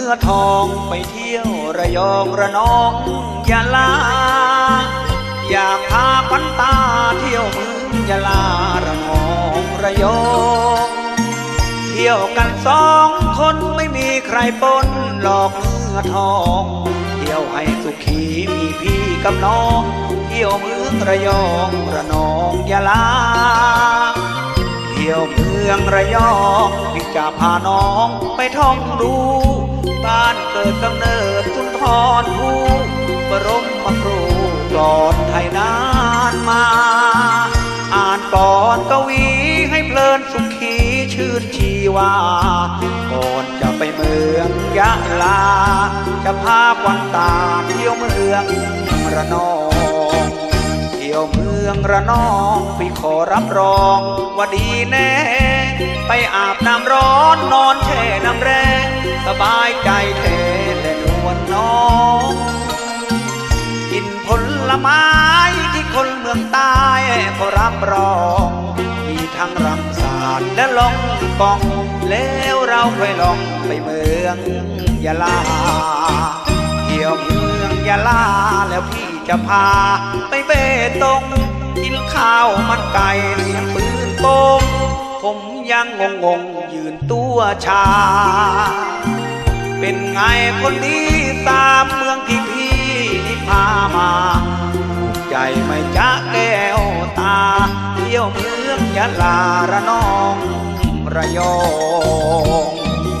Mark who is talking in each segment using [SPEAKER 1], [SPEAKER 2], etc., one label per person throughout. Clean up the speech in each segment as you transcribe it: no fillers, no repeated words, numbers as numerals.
[SPEAKER 1] อทองไปเที่ยวระยองระนองยะลาอยากพาขวัญตาเที่ยวเมืองยะลาระนองระยองเที่ยวกันสองคนไม่มีใครปนหลอกเนื้อทองเที่ยวให้สุขีมีพี่กับน้องเที่ยวเมืองระยองระนองยะลาเที่ยวเมืองระยองพี่จะพาน้องไปท่องดูบ้านเกิดกำเนิดสุนทรภู่บรมครูกลอนไทยนานมาอ่านกลอนกวีให้เพลินสุขีชื่นชีวาก่อนจะไปเมืองยะลาจะพาขวัญตาเที่ยวเมืองระนองเที่ยวเมืองระนองพี่ขอรับรองว่าดีแน่ไปอาบน้ำร้อนนอนแช่น้ำแรงสบายใจแท้และนวลน้องกินผลไม้ที่คนเมืองใต้ขอรับรองมีทั้งรังสรรค์และล่องกองแล้วเราค่อยลองไปเมืองยะลาเที่ยวเมืองยะลาแล้วพี่จะพาไปเบตงกินข้าวมันไก่เสียงปืนโป่งผมยังงงยืนตัวชาเป็นไงคนนี้ตามเมืองที่พี่ที่พามาถูกใจไม่จ๊ะแก้วตาเที่ยวเมืองยะลาระนองระยอง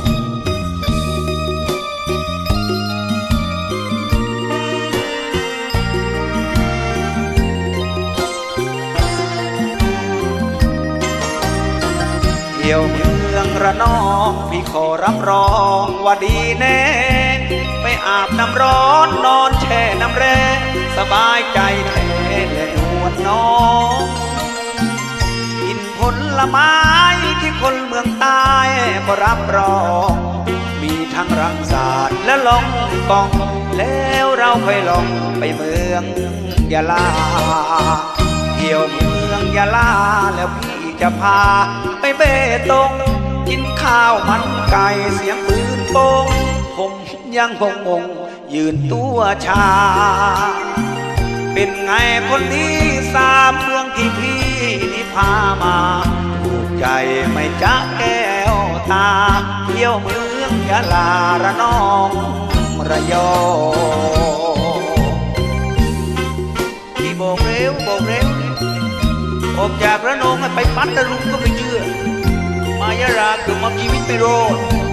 [SPEAKER 1] เที่ยวเมืองระนองพี่ขอรับรองว่าดีแน่ไปอาบน้ำร้อนนอนแช่น้ำแร่สบายใจแท้และนวลน้องกินผลไม้ที่คนเมืองใต้ก็รับรองมีทั้งรังสรรค์และล่องกองแล้วเราค่อยลองไปเมืองยะลาเที่ยวเมืองยะลาแล้วพี่จะพาไปเบตงกินข้าวมันไก่เสียงปืนโป่งผมยังงงยืนตัวชาเป็นไงคนนี้สามเมืองที่พี่นี่พามาถูกใจไม่จ๊ะแก้วตาเที่ยวเมืองยะลาระนองระยองที่บอกเร็วออกจากระนองไปปัตตานีก็ไม่เชื่อมายะลาคือมาชีวิตไม่รอด